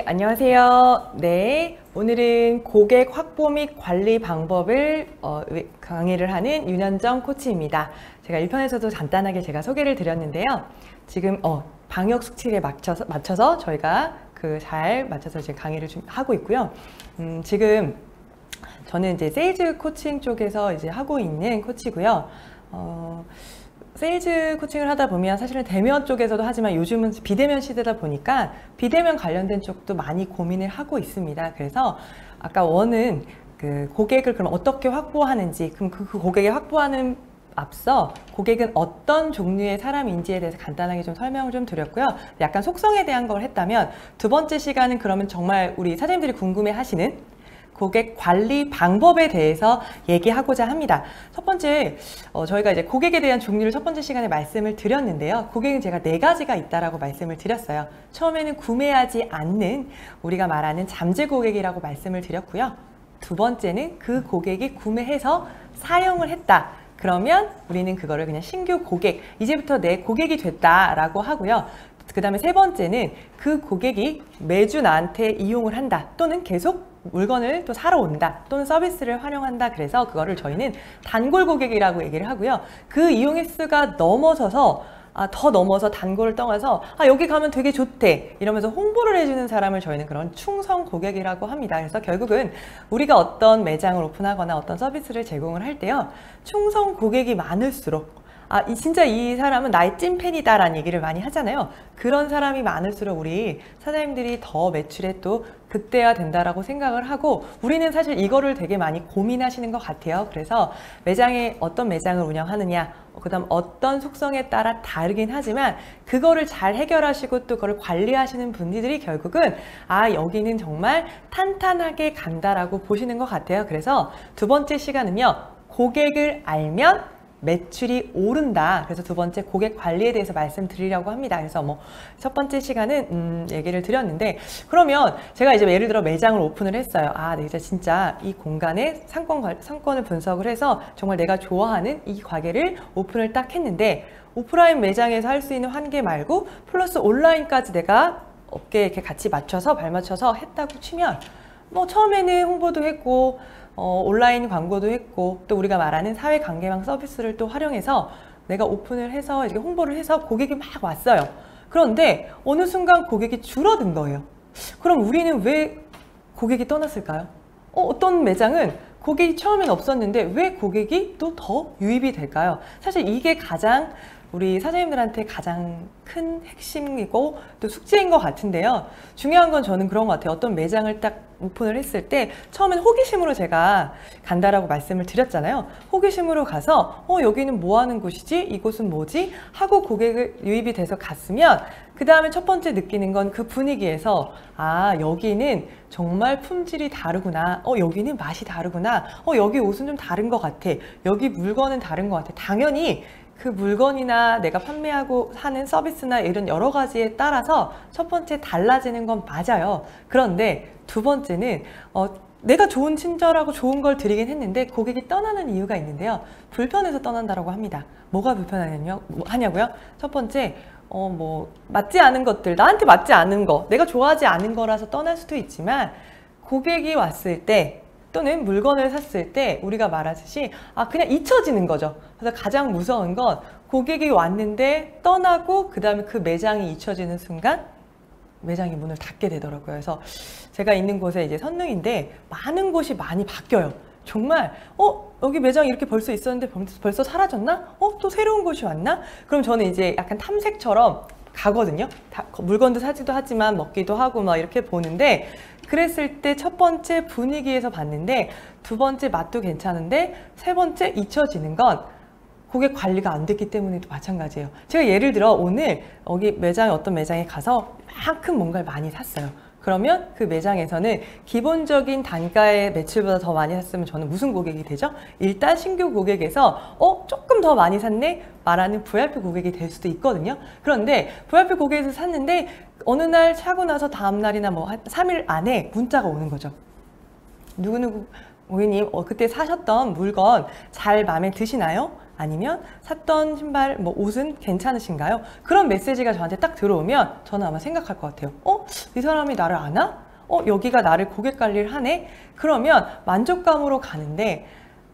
네, 안녕하세요. 네, 오늘은 고객 확보 및 관리 방법을 강의를 하는 윤현정 코치입니다. 제가 1편에서도 간단하게 제가 소개를 드렸는데요. 지금 방역 수칙에 맞춰서 저희가 잘 맞춰서 지금 강의를 하고 있고요. 지금 저는 이제 세일즈 코칭 쪽에서 이제 하고 있는 코치고요. 세일즈 코칭을 하다 보면 사실은 대면 쪽에서도 하지만 요즘은 비대면 시대다 보니까 비대면 관련된 쪽도 많이 고민을 하고 있습니다. 그래서 아까 원은 고객을 그럼 어떻게 확보하는지, 그럼 그 고객을 확보하는 앞서 고객은 어떤 종류의 사람인지에 대해서 간단하게 좀 설명을 좀 드렸고요. 약간 속성에 대한 걸 했다면 두 번째 시간은 그러면 정말 우리 사장님들이 궁금해 하시는 고객 관리 방법에 대해서 얘기하고자 합니다. 첫 번째, 저희가 이제 고객에 대한 종류를 첫 번째 시간에 말씀을 드렸는데요. 고객은 제가 4가지가 있다라고 말씀을 드렸어요. 처음에는 구매하지 않는 우리가 말하는 잠재 고객이라고 말씀을 드렸고요. 두 번째는 그 고객이 구매해서 사용을 했다. 그러면 우리는 그거를 그냥 신규 고객, 이제부터 내 고객이 됐다라고 하고요. 그 다음에 세 번째는 그 고객이 매주 나한테 이용을 한다 또는 계속 물건을 또 사러 온다 또는 서비스를 활용한다. 그래서 그거를 저희는 단골 고객이라고 얘기를 하고요. 그 이용 횟수가 넘어서서 더 넘어서 단골을 떠나서 여기 가면 되게 좋대 이러면서 홍보를 해주는 사람을 저희는 그런 충성 고객이라고 합니다. 그래서 결국은 우리가 어떤 매장을 오픈하거나 어떤 서비스를 제공을 할 때요, 충성 고객이 많을수록 진짜 이 사람은 나의 찐팬이다 라는 얘기를 많이 하잖아요. 그런 사람이 많을수록 우리 사장님들이 더 매출에 또 극대화된다라고 생각을 하고, 우리는 사실 이거를 되게 많이 고민하시는 것 같아요. 그래서 매장에 어떤 매장을 운영하느냐, 그 다음 어떤 속성에 따라 다르긴 하지만 그거를 잘 해결하시고 또 그걸 관리하시는 분들이 결국은 여기는 정말 탄탄하게 간다라고 보시는 것 같아요. 그래서 두 번째 시간은요, 고객을 알면 매출이 오른다. 그래서 두 번째 고객 관리에 대해서 말씀드리려고 합니다. 그래서 첫 번째 시간은 얘기를 드렸는데, 그러면 제가 이제 예를 들어 매장을 오픈을 했어요. 네, 진짜 이 공간에 상권을 분석을 해서 정말 내가 좋아하는 이 가게를 오픈을 딱 했는데, 오프라인 매장에서 할 수 있는 한계 말고 플러스 온라인까지 내가 업계에 이렇게 같이 맞춰서 발맞춰서 했다고 치면 처음에는 홍보도 했고 온라인 광고도 했고 또 우리가 말하는 사회관계망 서비스를 또 활용해서 내가 오픈을 해서 이렇게 홍보를 해서 고객이 막 왔어요. 그런데 어느 순간 고객이 줄어든 거예요. 그럼 우리는 왜 고객이 떠났을까요? 어떤 매장은 고객이 처음엔 없었는데 왜 고객이 또 더 유입이 될까요? 사실 이게 가장 우리 사장님들한테 가장 큰 핵심이고 또 숙제인 것 같은데요. 중요한 건 저는 그런 것 같아요. 어떤 매장을 딱 오픈을 했을 때 처음엔 호기심으로 제가 간다라고 말씀을 드렸잖아요. 호기심으로 가서 여기는 뭐 하는 곳이지? 이곳은 뭐지? 하고 고객을 유입이 돼서 갔으면 그 다음에 첫 번째 느끼는 건 그 분위기에서 여기는 정말 품질이 다르구나. 여기는 맛이 다르구나. 여기 옷은 좀 다른 것 같아. 여기 물건은 다른 것 같아. 당연히 그 물건이나 내가 판매하고 하는 서비스나 이런 여러 가지에 따라서 첫 번째 달라지는 건 맞아요. 그런데 두 번째는 내가 친절하고 좋은 걸 드리긴 했는데 고객이 떠나는 이유가 있는데요. 불편해서 떠난다고 합니다. 뭐가 불편하냐고요? 첫 번째, 맞지 않은 것들, 나한테 맞지 않은 거, 내가 좋아하지 않은 거라서 떠날 수도 있지만, 고객이 왔을 때 또는 물건을 샀을 때 우리가 말하듯이 그냥 잊혀지는 거죠. 그래서 가장 무서운 건 고객이 왔는데 떠나고 그 다음에 그 매장이 잊혀지는 순간 매장이 문을 닫게 되더라고요. 그래서 제가 있는 곳에 이제 선릉인데 많은 곳이 많이 바뀌어요. 정말 여기 매장이 이렇게 벌써 있었는데 벌써 사라졌나? 또 새로운 곳이 왔나? 그럼 저는 이제 약간 탐색처럼 가거든요. 물건도 사지도 하지만 먹기도 하고 막 이렇게 보는데, 그랬을 때 첫 번째 분위기에서 봤는데 두 번째 맛도 괜찮은데 세 번째 잊혀지는 건 고객 관리가 안 됐기 때문에도 마찬가지예요. 제가 예를 들어 오늘 여기 어떤 매장에 가서 큰 뭔가를 많이 샀어요. 그러면 그 매장에서는 기본적인 단가의 매출보다 더 많이 샀으면 저는 무슨 고객이 되죠? 일단 신규 고객에서 조금 더 많이 샀네? 말하는 VIP 고객이 될 수도 있거든요. 그런데 VIP 고객에서 샀는데 어느 날 사고 나서 다음 날이나 한 3일 안에 문자가 오는 거죠. 누구누구 고객님 그때 사셨던 물건 잘 마음에 드시나요? 아니면 샀던 신발, 뭐 옷은 괜찮으신가요? 그런 메시지가 저한테 딱 들어오면 저는 아마 생각할 것 같아요. 이 사람이 나를 아나? 여기가 나를 고객 관리를 하네? 그러면 만족감으로 가는데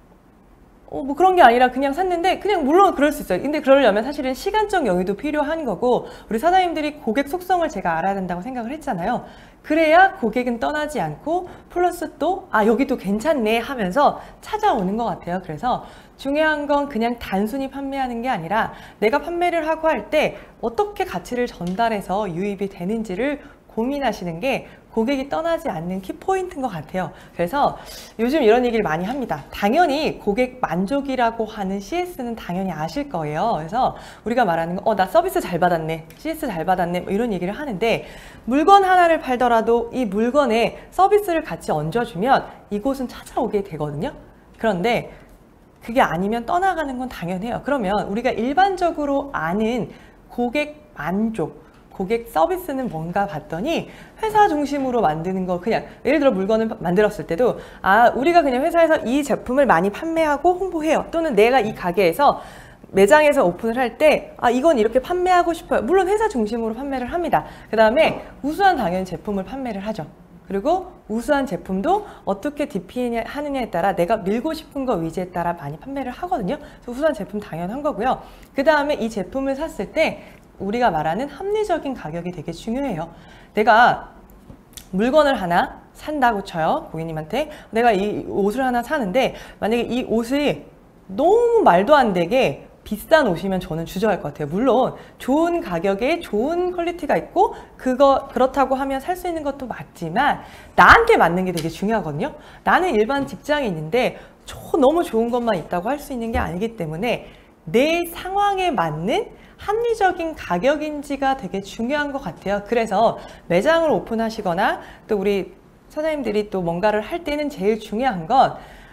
뭐 그런 게 아니라 그냥 샀는데 그냥 물론 그럴 수 있어요. 근데 그러려면 사실은 시간적 여유도 필요한 거고 우리 사장님들이 고객 속성을 제가 알아야 된다고 생각을 했잖아요. 그래야 고객은 떠나지 않고 플러스 또 여기도 괜찮네 하면서 찾아오는 것 같아요. 그래서 중요한 건 그냥 단순히 판매하는 게 아니라 내가 판매를 하고 할 때 어떻게 가치를 전달해서 유입이 되는지를 고민하시는 게 고객이 떠나지 않는 키포인트인 것 같아요. 그래서 요즘 이런 얘기를 많이 합니다. 당연히 고객 만족이라고 하는 CS는 당연히 아실 거예요. 그래서 우리가 말하는 거, 나 서비스 잘 받았네, CS 잘 받았네, 뭐 이런 얘기를 하는데 물건 하나를 팔더라도 이 물건에 서비스를 같이 얹어주면 이곳은 찾아오게 되거든요. 그런데 그게 아니면 떠나가는 건 당연해요. 그러면 우리가 일반적으로 아는 고객 만족, 고객 서비스는 뭔가 봤더니 회사 중심으로 만드는 거, 그냥 예를 들어 물건을 만들었을 때도 우리가 그냥 회사에서 이 제품을 많이 판매하고 홍보해요. 또는 내가 이 가게에서 매장에서 오픈을 할 때 이건 이렇게 판매하고 싶어요. 물론 회사 중심으로 판매를 합니다. 그 다음에 우수한 당연히 제품을 판매를 하죠. 그리고 우수한 제품도 어떻게 DP하느냐에 따라 내가 밀고 싶은 거 위주에 따라 많이 판매를 하거든요. 그래서 우수한 제품 당연한 거고요. 그 다음에 이 제품을 샀을 때 우리가 말하는 합리적인 가격이 되게 중요해요. 내가 물건을 하나 산다고 쳐요. 고객님한테 내가 이 옷을 하나 사는데 만약에 이 옷이 너무 말도 안 되게 비싼 옷이면 저는 주저할 것 같아요. 물론 좋은 가격에 좋은 퀄리티가 있고 그렇다고 하면 살 수 있는 것도 맞지만 나한테 맞는 게 되게 중요하거든요. 나는 일반 직장인인데 너무 좋은 것만 있다고 할 수 있는 게 아니기 때문에 내 상황에 맞는 합리적인 가격인지가 되게 중요한 것 같아요. 그래서 매장을 오픈하시거나 또 우리 사장님들이 또 뭔가를 할 때는 제일 중요한 건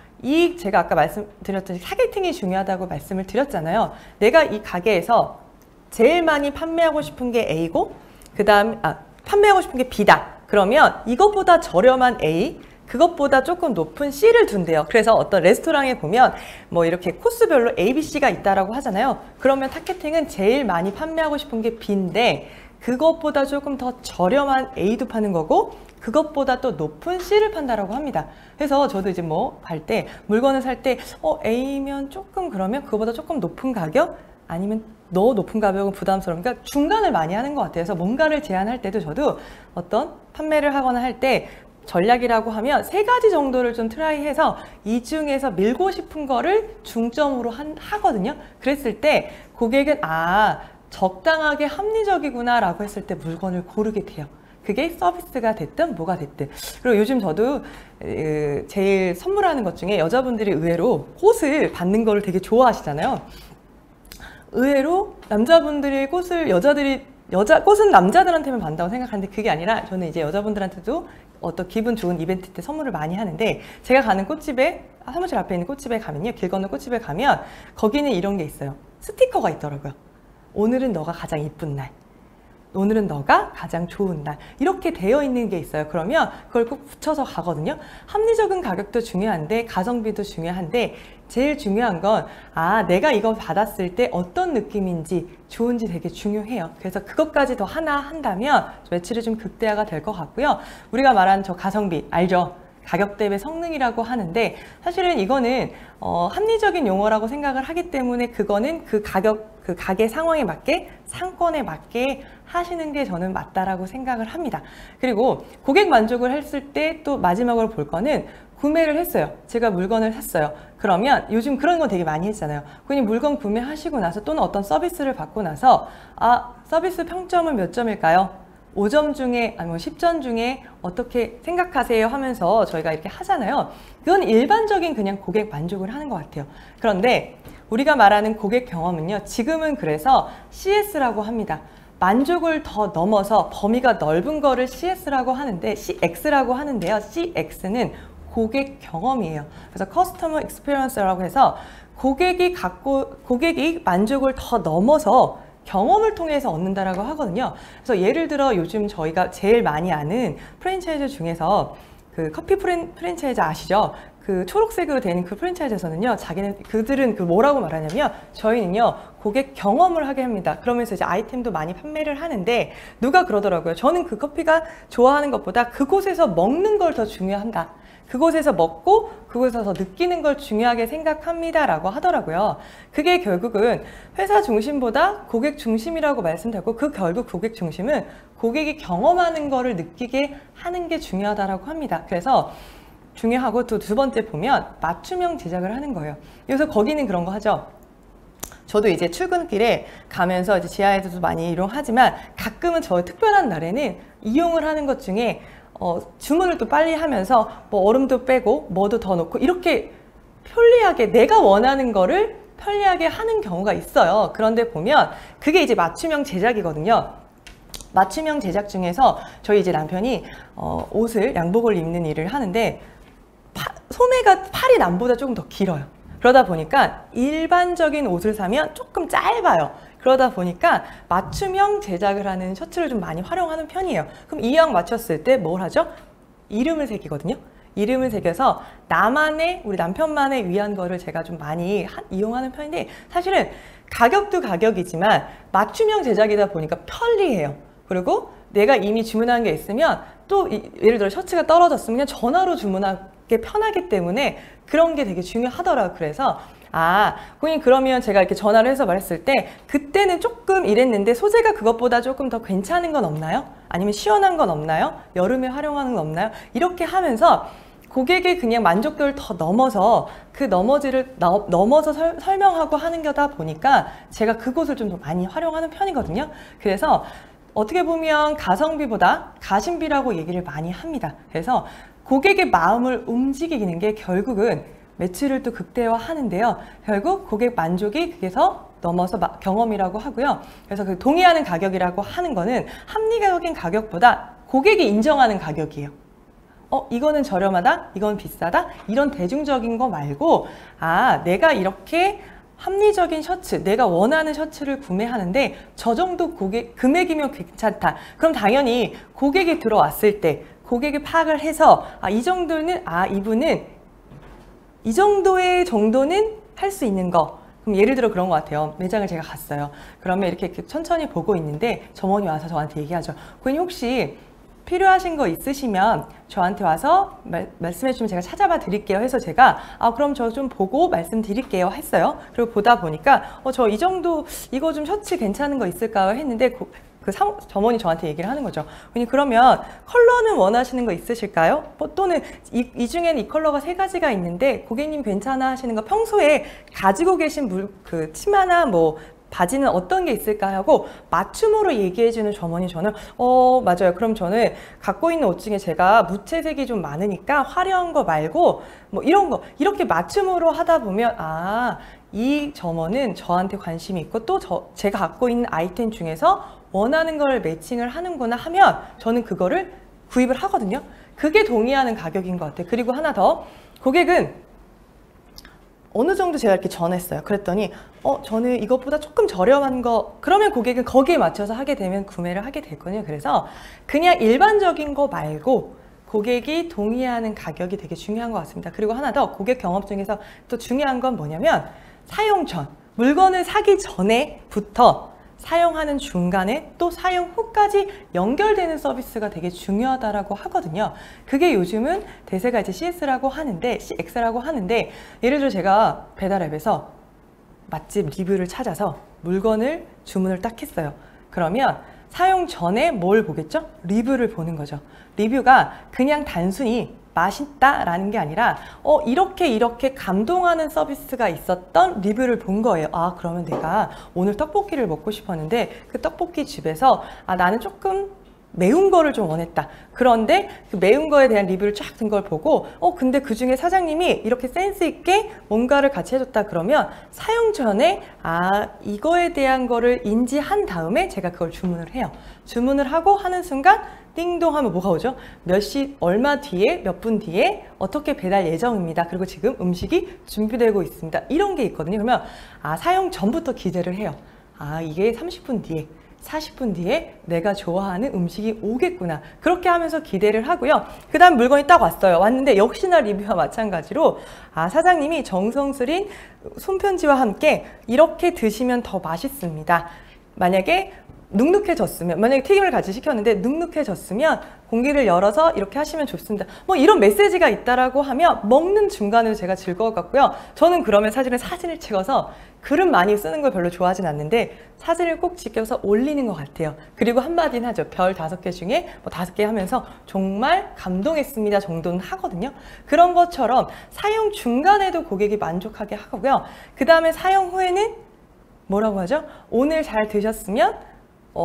제가 아까 말씀드렸듯이 타겟팅이 중요하다고 말씀을 드렸잖아요. 내가 이 가게에서 제일 많이 판매하고 싶은 게 A고 판매하고 싶은 게 B다. 그러면 이것보다 저렴한 A, 그것보다 조금 높은 C를 둔대요. 그래서 어떤 레스토랑에 보면 뭐 이렇게 코스별로 A, B, C가 있다라고 하잖아요. 그러면 타겟팅은 제일 많이 판매하고 싶은 게 B인데 그것보다 조금 더 저렴한 A도 파는 거고 그것보다 또 높은 C를 판다라고 합니다. 그래서 저도 이제 뭐 할 때 물건을 살 때 A면 조금 그러면 그거보다 조금 높은 가격? 아니면 너무 높은 가격은 부담스러우니까 중간을 많이 하는 것 같아요. 그래서 뭔가를 제안할 때도 저도 어떤 판매를 하거나 할 때 전략이라고 하면 3가지 정도를 좀 트라이해서 이 중에서 밀고 싶은 거를 중점으로 하거든요. 그랬을 때 고객은 적당하게 합리적이구나 라고 했을 때 물건을 고르게 돼요. 그게 서비스가 됐든 뭐가 됐든. 그리고 요즘 저도 제일 선물하는 것 중에 여자분들이 의외로 꽃을 받는 거를 되게 좋아하시잖아요. 의외로 남자분들이 꽃을 꽃은 남자들한테만 받는다고 생각하는데 그게 아니라 저는 이제 여자분들한테도 어떤 기분 좋은 이벤트 때 선물을 많이 하는데 제가 가는 꽃집에 사무실 앞에 있는 꽃집에 가면요, 길 건너 꽃집에 가면 거기는 이런 게 있어요. 스티커가 있더라고요. 오늘은 너가 가장 이쁜 날, 오늘은 너가 가장 좋은 날, 이렇게 되어 있는 게 있어요. 그러면 그걸 꼭 붙여서 가거든요. 합리적인 가격도 중요한데 가성비도 중요한데 제일 중요한 건 내가 이거 받았을 때 어떤 느낌인지 좋은지 되게 중요해요. 그래서 그것까지 더 하나 한다면 매출이 좀 극대화가 될 것 같고요. 우리가 말하는 저 가성비 알죠? 가격 대비 성능이라고 하는데 사실은 이거는 합리적인 용어라고 생각을 하기 때문에 그거는 그 가게 상황에 맞게 상권에 맞게 하시는 게 저는 맞다라고 생각을 합니다. 그리고 고객 만족을 했을 때 또 마지막으로 볼 거는 구매를 했어요. 제가 물건을 샀어요. 그러면 요즘 그런 거 되게 많이 했잖아요. 그냥 물건 구매하시고 나서 또는 어떤 서비스를 받고 나서 서비스 평점은 몇 점일까요? 5점 중에 아니면 10점 중에 어떻게 생각하세요 하면서 저희가 이렇게 하잖아요. 그건 일반적인 그냥 고객 만족을 하는 것 같아요. 그런데 우리가 말하는 고객 경험은요, 지금은 그래서 CS라고 합니다. 만족을 더 넘어서 범위가 넓은 거를 CS라고 하는데 CX라고 하는데요. CX는 고객 경험이에요. 그래서 Customer Experience라고 해서 고객이 만족을 더 넘어서 경험을 통해서 얻는다라고 하거든요. 그래서 예를 들어 요즘 저희가 제일 많이 아는 프랜차이즈 중에서 그 커피 프랜차이즈 아시죠? 그 초록색으로 된 그 프랜차이즈에서는요, 그들은 그 뭐라고 말하냐면, 저희는요, 고객 경험을 하게 합니다. 그러면서 이제 아이템도 많이 판매를 하는데, 누가 그러더라고요. 저는 그 커피가 좋아하는 것보다 그곳에서 먹는 걸 더 중요한다. 그곳에서 먹고 그곳에서 느끼는 걸 중요하게 생각합니다 라고 하더라고요. 그게 결국은 회사 중심보다 고객 중심이라고 말씀드렸고, 그 결국 고객 중심은 고객이 경험하는 거를 느끼게 하는 게 중요하다라고 합니다. 그래서 중요하고, 또 두 번째 보면 맞춤형 제작을 하는 거예요. 그래서 거기는 그런 거 하죠. 저도 이제 출근길에 가면서 이제 지하에서도 많이 이용하지만, 가끔은 저 특별한 날에는 이용을 하는 것 중에 주문을 또 빨리 하면서 뭐 얼음도 빼고 뭐도 더 넣고 이렇게 편리하게 내가 원하는 거를 편리하게 하는 경우가 있어요. 그런데 보면 그게 이제 맞춤형 제작이거든요. 맞춤형 제작 중에서 저희 이제 남편이 옷을, 양복을 입는 일을 하는데 소매가 팔이 남보다 조금 더 길어요. 그러다 보니까 일반적인 옷을 사면 조금 짧아요. 그러다 보니까 맞춤형 제작을 하는 셔츠를 좀 많이 활용하는 편이에요. 그럼 이왕 맞췄을 때 뭘 하죠? 이름을 새기거든요. 이름을 새겨서 나만의, 우리 남편만의 위한 거를 제가 좀 많이 이용하는 편인데, 사실은 가격도 가격이지만 맞춤형 제작이다 보니까 편리해요. 그리고 내가 이미 주문한 게 있으면 또 예를 들어 셔츠가 떨어졌으면 그냥 전화로 주문하기 편하기 때문에 그런 게 되게 중요하더라고요. 그래서 고객님, 그러면 제가 이렇게 전화를 해서 말했을 때 그때는 조금 이랬는데 소재가 그것보다 조금 더 괜찮은 건 없나요? 아니면 시원한 건 없나요? 여름에 활용하는 건 없나요? 이렇게 하면서 고객의 그냥 만족도를 더 넘어서 그 넘어서 설명하고 하는 거다 보니까 제가 그곳을 좀 더 많이 활용하는 편이거든요. 그래서 어떻게 보면 가성비보다 가심비라고 얘기를 많이 합니다. 그래서 고객의 마음을 움직이는 게 결국은 매출을 또 극대화하는데요. 결국 고객 만족이 그게서 넘어서 경험이라고 하고요. 그래서 그 동의하는 가격이라고 하는 거는 합리적인 가격보다 고객이 인정하는 가격이에요. 이거는 저렴하다, 이건 비싸다, 이런 대중적인 거 말고, 내가 이렇게 합리적인 셔츠, 내가 원하는 셔츠를 구매하는데 저 정도 금액이면 괜찮다. 그럼 당연히 고객이 들어왔을 때 고객이 파악을 해서 이 정도는 이분은 이 정도는 할 수 있는 거. 그럼 예를 들어 그런 것 같아요. 매장을 제가 갔어요. 그러면 이렇게 천천히 보고 있는데 점원이 와서 저한테 얘기하죠. 고객님, 혹시 필요하신 거 있으시면 저한테 와서 말씀해 주시면 제가 찾아봐 드릴게요 해서 제가 그럼 저 좀 보고 말씀드릴게요 했어요. 그리고 보다 보니까 저 이 정도 이거 좀 셔츠 괜찮은 거 있을까요 했는데 점원이 저한테 얘기를 하는 거죠. 그러면 컬러는 원하시는 거 있으실까요? 또는 이 중에는 이 컬러가 3가지가 있는데 고객님 괜찮아 하시는 거, 평소에 가지고 계신 치마나 뭐 바지는 어떤 게 있을까 하고 맞춤으로 얘기해주는 점원이 저는 맞아요. 그럼 저는 갖고 있는 옷 중에 제가 무채색이 좀 많으니까 화려한 거 말고 뭐 이런 거, 이렇게 맞춤으로 하다 보면 이 점원은 저한테 관심이 있고 또 제가 갖고 있는 아이템 중에서 원하는 걸 매칭을 하는구나 하면 저는 그거를 구입을 하거든요. 그게 동의하는 가격인 것 같아요. 그리고 하나 더, 고객은 어느 정도 제가 이렇게 전했어요. 그랬더니 저는 이것보다 조금 저렴한 거, 그러면 고객은 거기에 맞춰서 하게 되면 구매를 하게 되거든요. 그래서 그냥 일반적인 거 말고 고객이 동의하는 가격이 되게 중요한 것 같습니다. 그리고 하나 더, 고객 경험 중에서 또 중요한 건 뭐냐면 사용 전, 물건을 사기 전에부터 사용하는 중간에 또 사용 후까지 연결되는 서비스가 되게 중요하다라고 하거든요. 그게 요즘은 대세가 이제 CS라고 하는데, CX라고 하는데, 예를 들어 제가 배달앱에서 맛집 리뷰를 찾아서 물건을 주문을 딱 했어요. 그러면 사용 전에 뭘 보겠죠? 리뷰를 보는 거죠. 리뷰가 그냥 단순히 맛있다라는 게 아니라 이렇게 감동하는 서비스가 있었던 리뷰를 본 거예요. 그러면 내가 오늘 떡볶이를 먹고 싶었는데 그 떡볶이 집에서 나는 조금 매운 거를 좀 원했다. 그런데 그 매운 거에 대한 리뷰를 쫙 든 걸 보고 근데 그 중에 사장님이 이렇게 센스 있게 뭔가를 같이 해줬다. 그러면 사용 전에 이거에 대한 거를 인지한 다음에 제가 그걸 주문을 해요. 주문을 하고 하는 순간 띵동 하면 뭐가 오죠? 몇 시 얼마 뒤에, 몇 분 뒤에 어떻게 배달 예정입니다. 그리고 지금 음식이 준비되고 있습니다. 이런 게 있거든요. 그러면 사용 전부터 기대를 해요. 이게 30분 뒤에, 40분 뒤에 내가 좋아하는 음식이 오겠구나. 그렇게 하면서 기대를 하고요. 그 다음 물건이 딱 왔어요. 왔는데 역시나 리뷰와 마찬가지로 사장님이 정성 들인 손편지와 함께 이렇게 드시면 더 맛있습니다. 만약에 만약에 튀김을 같이 시켰는데 눅눅해졌으면 공기를 열어서 이렇게 하시면 좋습니다. 뭐 이런 메시지가 있다라고 하면 먹는 중간에도 제가 즐거울 것 같고요. 저는 그러면 사진을 찍어서 글은 많이 쓰는 걸 별로 좋아하진 않는데 사진을 꼭 찍혀서 올리는 것 같아요. 그리고 한마디는 하죠. 별 5개 중에 뭐 5개 하면서 정말 감동했습니다 정도는 하거든요. 그런 것처럼 사용 중간에도 고객이 만족하게 하고요. 그 다음에 사용 후에는 뭐라고 하죠? 오늘 잘 드셨으면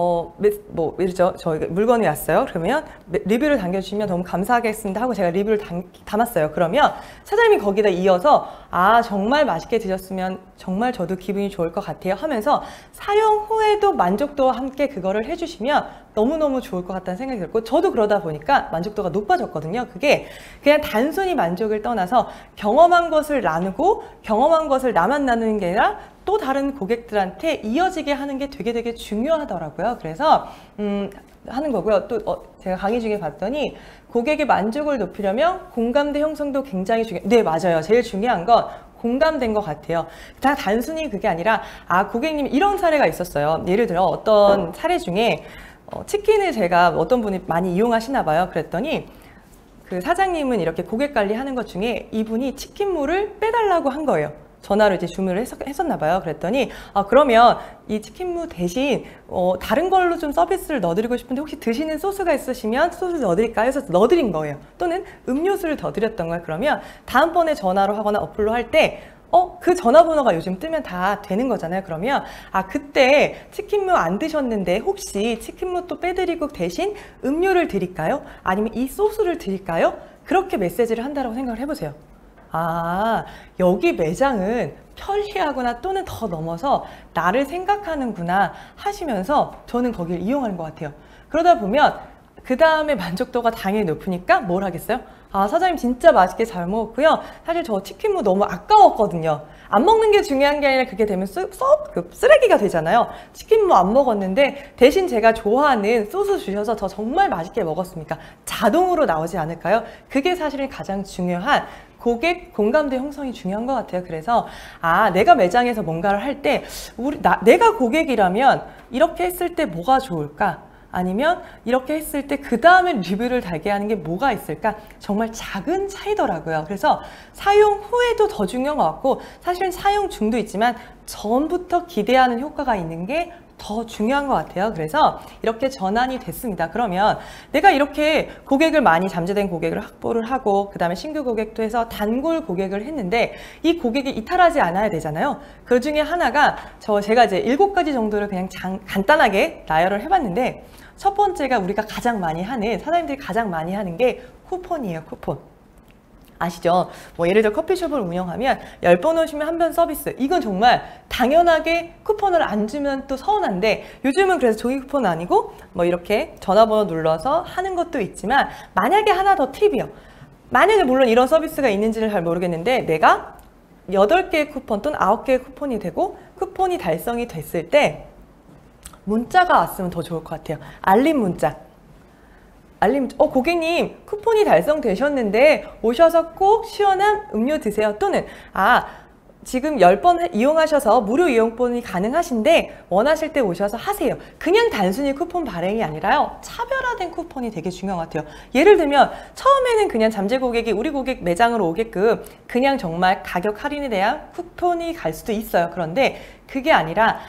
이러죠. 저희가 물건이 왔어요. 그러면 리뷰를 남겨주시면 너무 감사하겠습니다 하고 제가 리뷰를 담았어요. 그러면 사장님이 거기다 이어서 정말 맛있게 드셨으면 정말 저도 기분이 좋을 것 같아요 하면서 사용 후에도 만족도와 함께 그거를 해주시면 너무너무 좋을 것 같다는 생각이 들고 저도 그러다 보니까 만족도가 높아졌거든요. 그게 그냥 단순히 만족을 떠나서 경험한 것을 나누고 경험한 것을 나만 나누는 게 아니라 또 다른 고객들한테 이어지게 하는 게 되게 중요하더라고요. 그래서 하는 거고요. 또 제가 강의 중에 봤더니 고객의 만족을 높이려면 공감대 형성도 굉장히 네, 맞아요. 제일 중요한 건 공감된 것 같아요. 다 단순히 그게 아니라 고객님 이런 사례가 있었어요. 예를 들어 어떤 사례 중에 치킨을 제가 어떤 분이 많이 이용하시나 봐요. 그랬더니 그 사장님은 이렇게 고객 관리하는 것 중에 이분이 치킨무를 빼달라고 한 거예요. 전화로 이제 주문을 했었나 봐요. 그랬더니 그러면 이 치킨무 대신 다른 걸로 좀 서비스를 넣어드리고 싶은데 혹시 드시는 소스가 있으시면 소스 넣어드릴까요? 해서 넣어드린 거예요. 또는 음료수를 더 드렸던 거예요. 그러면 다음번에 전화로 하거나 어플로 할 때 그 전화번호가 요즘 뜨면 다 되는 거잖아요. 그러면 그때 치킨무 안 드셨는데 혹시 치킨무 또 빼드리고 대신 음료를 드릴까요? 아니면 이 소스를 드릴까요? 그렇게 메시지를 한다고 생각을 해보세요. 여기 매장은 편리하구나 또는 더 넘어서 나를 생각하는구나 하시면서 저는 거기를 이용하는 것 같아요. 그러다 보면 그 다음에 만족도가 당연히 높으니까 뭘 하겠어요? 사장님 진짜 맛있게 잘 먹었고요. 사실 저 치킨무 너무 아까웠거든요. 안 먹는 게 중요한 게 아니라 그게 되면 쓰레기가 되잖아요. 치킨무 안 먹었는데 대신 제가 좋아하는 소스 주셔서 저 정말 맛있게 먹었으니까 자동으로 나오지 않을까요? 그게 사실은 가장 중요한 고객 공감대 형성이 중요한 것 같아요. 그래서 내가 매장에서 뭔가를 할 때 내가 고객이라면 이렇게 했을 때 뭐가 좋을까? 아니면 이렇게 했을 때 그 다음에 리뷰를 달게 하는 게 뭐가 있을까? 정말 작은 차이더라고요. 그래서 사용 후에도 더 중요한 것 같고 사실은 사용 중도 있지만 전부터 기대하는 효과가 있는 게 더 중요한 것 같아요. 그래서 이렇게 전환이 됐습니다. 그러면 내가 이렇게 고객을 많이 잠재된 고객을 확보를 하고 그 다음에 신규 고객도 해서 단골 고객을 했는데 이 고객이 이탈하지 않아야 되잖아요. 그 중에 하나가 제가 이제 7가지 정도를 그냥 간단하게 나열을 해봤는데 첫 번째가 우리가 가장 많이 하는 사장님들이 가장 많이 하는 게 쿠폰이에요. 쿠폰. 아시죠? 예를 들어 커피숍을 운영하면 10번 오시면 한 번 서비스. 이건 정말 당연하게 쿠폰을 안 주면 또 서운한데 요즘은 그래서 종이 쿠폰 아니고 이렇게 전화번호 눌러서 하는 것도 있지만 만약에 하나 더 팁이요. 만약에 물론 이런 서비스가 있는지는 잘 모르겠는데 내가 8개의 쿠폰 또는 9개의 쿠폰이 되고 쿠폰이 달성이 됐을 때 문자가 왔으면 더 좋을 것 같아요. 알림 문자. 고객님 쿠폰이 달성되셨는데 오셔서 꼭 시원한 음료 드세요. 또는 지금 10번 이용하셔서 무료 이용권이 가능하신데 원하실 때 오셔서 하세요. 그냥 단순히 쿠폰 발행이 아니라요. 차별화된 쿠폰이 되게 중요한 것 같아요. 예를 들면 처음에는 그냥 잠재 고객이 우리 고객 매장으로 오게끔 그냥 정말 가격 할인에 대한 쿠폰이 갈 수도 있어요. 그런데 그게 아니라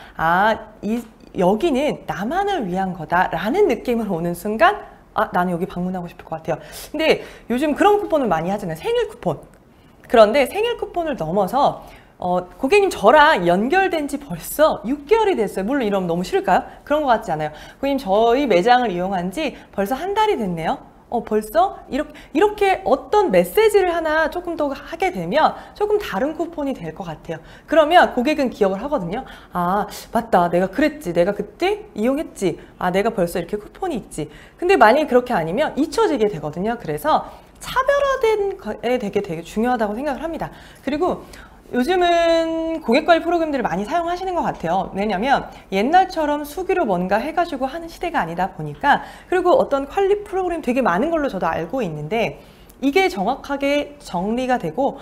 여기는 나만을 위한 거다라는 느낌으로 오는 순간 나는 여기 방문하고 싶을 것 같아요. 근데 요즘 그런 쿠폰을 많이 하잖아요. 생일 쿠폰. 그런데 생일 쿠폰을 넘어서 고객님 저랑 연결된 지 벌써 6개월이 됐어요. 물론 이러면 너무 싫을까요? 그런 것 같지 않아요. 고객님 저희 매장을 이용한 지 벌써 한 달이 됐네요. 벌써 이렇게 어떤 메시지를 하나 조금 더 하게 되면 조금 다른 쿠폰이 될 것 같아요. 그러면 고객은 기억을 하거든요. 맞다. 내가 그랬지. 내가 그때 이용했지. 내가 벌써 이렇게 쿠폰이 있지. 근데 만약에 그렇게 아니면 잊혀지게 되거든요. 그래서 차별화된 거에 되게 중요하다고 생각을 합니다. 그리고 요즘은 고객관리 프로그램들을 많이 사용하시는 것 같아요. 왜냐면 옛날처럼 수기로 뭔가 해가지고 하는 시대가 아니다 보니까, 그리고 어떤 관리 프로그램 되게 많은 걸로 저도 알고 있는데, 이게 정확하게 정리가 되고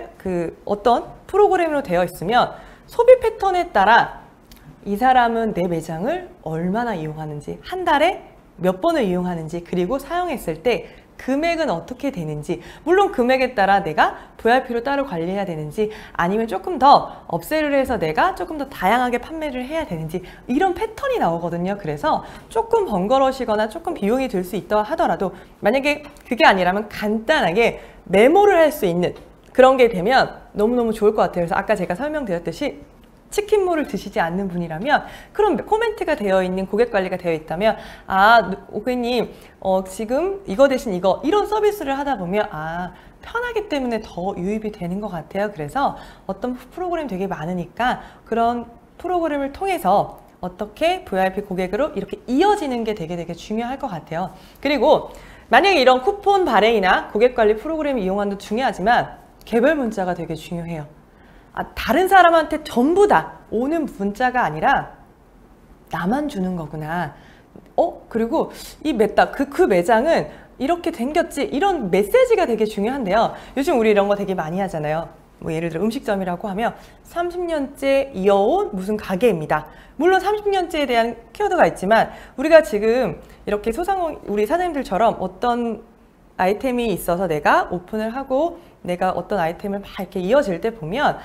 어떤 프로그램으로 되어 있으면 소비 패턴에 따라 이 사람은 내 매장을 얼마나 이용하는지, 한 달에 몇 번을 이용하는지, 그리고 사용했을 때 금액은 어떻게 되는지, 물론 금액에 따라 내가 VIP로 따로 관리해야 되는지, 아니면 조금 더 업셀을 해서 내가 조금 더 다양하게 판매를 해야 되는지, 이런 패턴이 나오거든요. 그래서 조금 번거로우시거나 조금 비용이 들 수 있다 하더라도, 만약에 그게 아니라면 간단하게 메모를 할 수 있는 그런 게 되면 너무너무 좋을 것 같아요. 그래서 아까 제가 설명드렸듯이 치킨물을 드시지 않는 분이라면, 그런 코멘트가 되어 있는 고객 관리가 되어 있다면, 고객님 지금 이거 대신 이거, 이런 서비스를 하다 보면 편하기 때문에 더 유입이 되는 것 같아요. 그래서 어떤 프로그램 되게 많으니까 그런 프로그램을 통해서 어떻게 VIP 고객으로 이렇게 이어지는 게 되게 중요할 것 같아요. 그리고 만약에 이런 쿠폰 발행이나 고객 관리 프로그램 이용하는 도 중요하지만, 개별 문자가 되게 중요해요. 다른 사람한테 전부 다 오는 문자가 아니라 나만 주는 거구나. 그리고 그 매장은 이렇게 생겼지, 이런 메시지가 되게 중요한데요. 요즘 우리 이런 거 되게 많이 하잖아요. 뭐 예를 들어 음식점이라고 하면 30년째 이어온 무슨 가게입니다. 물론 30년째에 대한 키워드가 있지만, 우리가 지금 이렇게 우리 사장님들처럼 어떤 아이템이 있어서 내가 오픈을 하고 내가 어떤 아이템을 막 이렇게 이어질 때 보면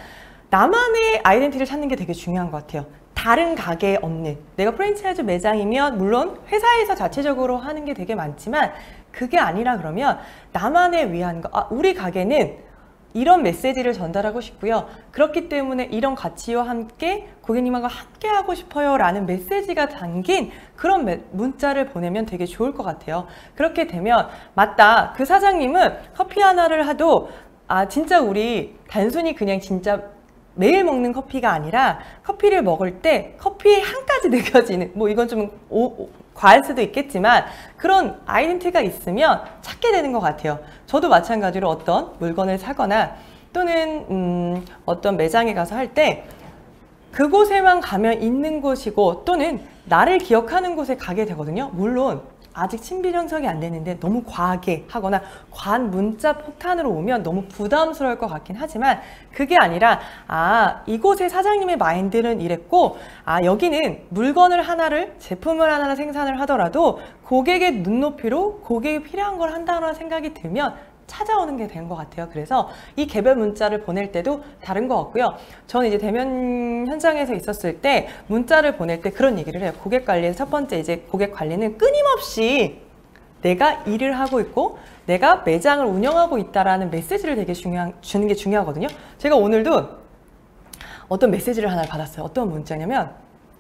나만의 아이덴티티를 찾는 게 되게 중요한 것 같아요. 다른 가게에 없는, 내가 프랜차이즈 매장이면 물론 회사에서 자체적으로 하는 게 되게 많지만, 그게 아니라 그러면 나만의 위한 거, 우리 가게는 이런 메시지를 전달하고 싶고요. 그렇기 때문에 이런 가치와 함께 고객님하고 함께 하고 싶어요 라는 메시지가 담긴 그런 문자를 보내면 되게 좋을 것 같아요. 그렇게 되면, 맞다, 그 사장님은 커피 하나를 하도 진짜 우리 단순히 그냥 진짜 매일 먹는 커피가 아니라, 커피를 먹을 때 커피의 향까지 느껴지는, 뭐 이건 좀 과할 수도 있겠지만 그런 아이덴티티가 있으면 찾게 되는 것 같아요. 저도 마찬가지로 어떤 물건을 사거나 또는 어떤 매장에 가서 할 때 그곳에만 가면 있는 곳이고, 또는 나를 기억하는 곳에 가게 되거든요. 물론 아직 친밀 형성이 안 되는데 너무 과하게 하거나 과한 문자 폭탄으로 오면 너무 부담스러울 것 같긴 하지만, 그게 아니라 이곳의 사장님의 마인드는 이랬고, 여기는 물건을 하나를, 제품을 하나 생산을 하더라도 고객의 눈높이로 고객이 필요한 걸 한다는 생각이 들면 찾아오는 게 된 것 같아요. 그래서 이 개별 문자를 보낼 때도 다른 것 같고요. 저는 이제 대면 현장에서 있었을 때 문자를 보낼 때 그런 얘기를 해요. 고객 관리의 첫 번째, 이제 고객 관리는 끊임없이 내가 일을 하고 있고 내가 매장을 운영하고 있다라는 메시지를 되게 주는 게 중요하거든요. 제가 오늘도 어떤 메시지를 하나 받았어요. 어떤 문자냐면,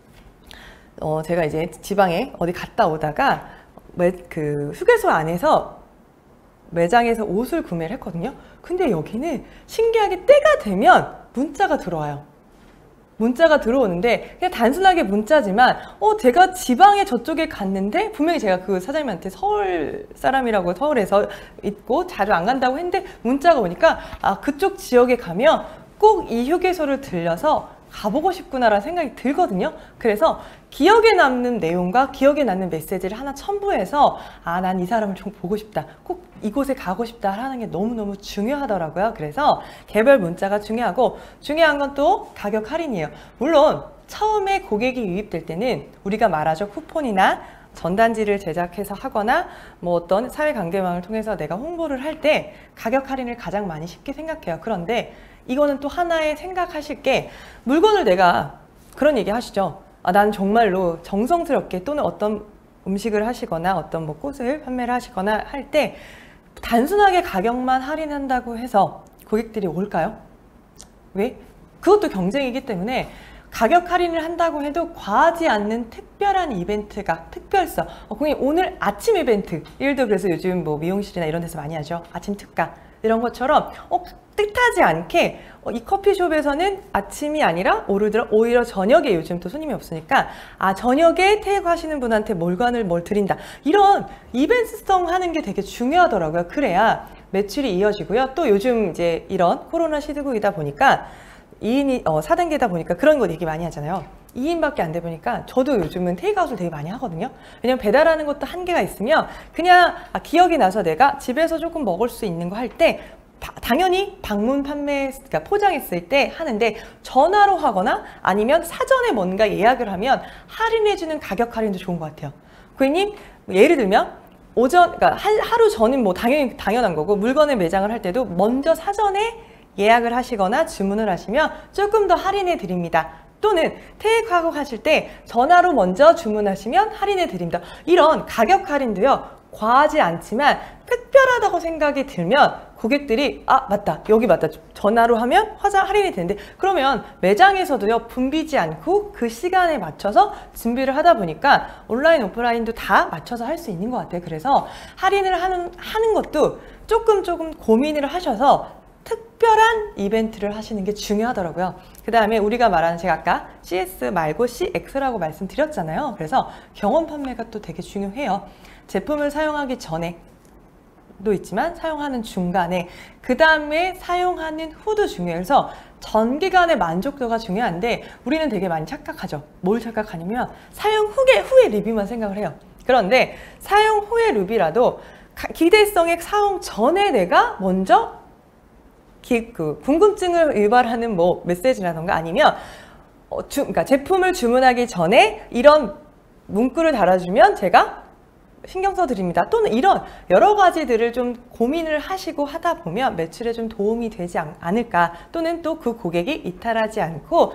제가 이제 지방에 어디 갔다 오다가 그 휴게소 안에서 매장에서 옷을 구매를 했거든요. 근데 여기는 신기하게 때가 되면 문자가 들어와요. 문자가 들어오는데 그냥 단순하게 문자지만 제가 지방에 저쪽에 갔는데, 분명히 제가 그 사장님한테 서울 사람이라고, 서울에서 있고 자주 안 간다고 했는데 문자가 오니까 그쪽 지역에 가면 꼭 이 휴게소를 들려서 가보고 싶구나라는 생각이 들거든요. 그래서 기억에 남는 내용과 기억에 남는 메시지를 하나 첨부해서 난 이 사람을 좀 보고 싶다, 꼭 이곳에 가고 싶다 하는 게 너무너무 중요하더라고요. 그래서 개별 문자가 중요하고, 중요한 건 또 가격 할인이에요. 물론 처음에 고객이 유입될 때는 우리가 말하죠, 쿠폰이나 전단지를 제작해서 하거나 뭐 어떤 사회관계망을 통해서 내가 홍보를 할 때 가격 할인을 가장 많이 쉽게 생각해요. 그런데 이거는 또 하나의 생각하실 게, 물건을 내가 그런 얘기 하시죠. 난 정말로 정성스럽게, 또는 어떤 음식을 하시거나 어떤 뭐 꽃을 판매를 하시거나 할 때 단순하게 가격만 할인한다고 해서 고객들이 올까요? 왜? 그것도 경쟁이기 때문에 가격 할인을 한다고 해도 과하지 않는 특별한 이벤트가, 특별성. 고객님 오늘 아침 이벤트, 예를 들어 그래서 요즘 뭐 미용실이나 이런 데서 많이 하죠. 아침 특가 이런 것처럼 뜻하지 않게 이 커피숍에서는 아침이 아니라 오히려 저녁에, 요즘 또 손님이 없으니까 저녁에 퇴근하시는 분한테 뭘 드린다, 이런 이벤트성 하는 게 되게 중요하더라고요. 그래야 매출이 이어지고요. 또 요즘 이제 이런 코로나 시국이다 보니까 2인이 4단계다 보니까 그런 거 얘기 많이 하잖아요. 2인밖에 안 돼 보니까 저도 요즘은 테이크아웃을 되게 많이 하거든요. 왜냐면 배달하는 것도 한계가 있으면 그냥 기억이 나서 내가 집에서 조금 먹을 수 있는 거 할 때 당연히 방문 판매, 그러니까 포장했을 때 하는데 전화로 하거나 아니면 사전에 뭔가 예약을 하면 할인해주는 가격 할인도 좋은 것 같아요. 고객님, 예를 들면 그러니까 하루 전은 뭐 당연한 거고 물건을 매장을 할 때도 먼저 사전에 예약을 하시거나 주문을 하시면 조금 더 할인해 드립니다. 또는 테이크아웃 하실 때 전화로 먼저 주문하시면 할인해 드립니다. 이런 가격 할인도요. 과하지 않지만 특별하다고 생각이 들면 고객들이 맞다, 여기 맞다, 전화로 하면 할인이 되는데 그러면 매장에서도요 붐비지 않고 그 시간에 맞춰서 준비를 하다 보니까 온라인 오프라인도 다 맞춰서 할 수 있는 것 같아요. 그래서 할인을 하는 것도 조금 고민을 하셔서 특별한 이벤트를 하시는 게 중요하더라고요. 그 다음에 우리가 말하는, 제가 아까 CS 말고 CX라고 말씀드렸잖아요. 그래서 경험 판매가 또 되게 중요해요. 제품을 사용하기 전에도 있지만 사용하는 중간에, 그 다음에 사용하는 후도 중요해요. 그래서 전기간의 만족도가 중요한데 우리는 되게 많이 착각하죠. 뭘 착각하냐면 사용 후에 리뷰만 생각을 해요. 그런데 사용 후의 리뷰라도 기대성의 사용 전에 내가 먼저 궁금증을 유발하는 뭐 메시지라던가 아니면 그러니까 제품을 주문하기 전에 이런 문구를 달아주면 제가 신경 써 드립니다. 또는 이런 여러 가지들을 좀 고민을 하시고 하다 보면 매출에 좀 도움이 되지 않을까, 또는 또 그 고객이 이탈하지 않고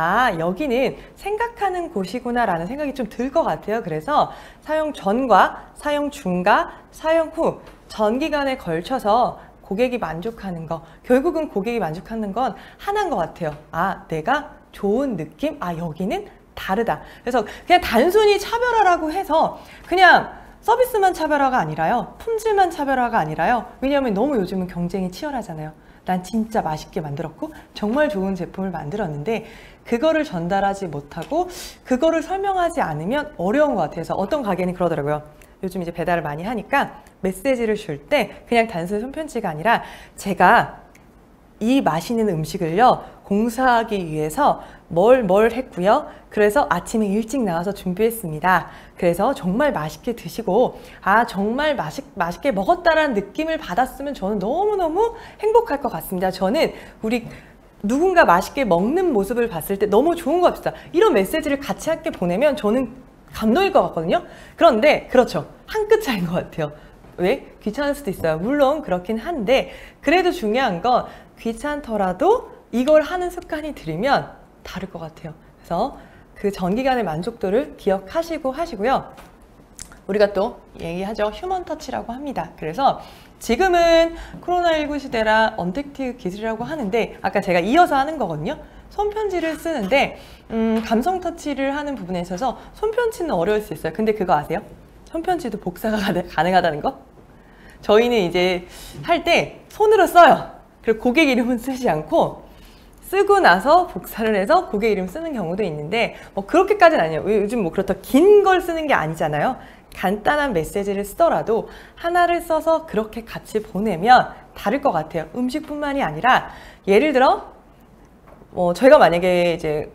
여기는 생각하는 곳이구나 라는 생각이 좀 들 것 같아요. 그래서 사용 전과 사용 중과 사용 후 전기간에 걸쳐서 고객이 만족하는 거, 결국은 고객이 만족하는 건 하나인 것 같아요. 내가 좋은 느낌? 여기는 다르다. 그래서 그냥 단순히 차별화라고 해서 그냥 서비스만 차별화가 아니라요, 품질만 차별화가 아니라요. 왜냐하면 너무 요즘은 경쟁이 치열하잖아요. 난 진짜 맛있게 만들었고 정말 좋은 제품을 만들었는데 그거를 전달하지 못하고 그거를 설명하지 않으면 어려운 것 같아서 어떤 가게는 그러더라고요. 요즘 이제 배달을 많이 하니까 메시지를 줄 때 그냥 단순 손편지가 아니라 제가 이 맛있는 음식을요 공사하기 위해서 뭘 했고요. 그래서 아침에 일찍 나와서 준비했습니다. 그래서 정말 맛있게 드시고 정말 맛있게 먹었다라는 느낌을 받았으면 저는 너무너무 행복할 것 같습니다. 저는 우리 누군가 맛있게 먹는 모습을 봤을 때 너무 좋은 것 같습니다. 이런 메시지를 같이 함께 보내면 저는 감동일 것 같거든요. 그런데 그렇죠, 한 끗 차이인 것 같아요. 왜? 귀찮을 수도 있어요. 물론 그렇긴 한데 그래도 중요한 건 귀찮더라도 이걸 하는 습관이 들이면 다를 것 같아요. 그래서 그 전기간의 만족도를 기억하시고 하시고요. 우리가 또 얘기하죠. 휴먼 터치라고 합니다. 그래서 지금은 코로나19 시대라 언택트 기술이라고 하는데 아까 제가 이어서 하는 거거든요. 손편지를 쓰는데 감성 터치를 하는 부분에 있어서 손편지는 어려울 수 있어요. 근데 그거 아세요? 손편지도 복사가 가능하다는 거? 저희는 이제 할 때 손으로 써요. 그리고 고객 이름은 쓰지 않고 쓰고 나서 복사를 해서 고객 이름 쓰는 경우도 있는데 뭐 그렇게까지는 아니에요. 요즘 뭐 그렇다 긴 걸 쓰는 게 아니잖아요. 간단한 메시지를 쓰더라도 하나를 써서 그렇게 같이 보내면 다를 것 같아요. 음식뿐만이 아니라 예를 들어 저희가 만약에 이제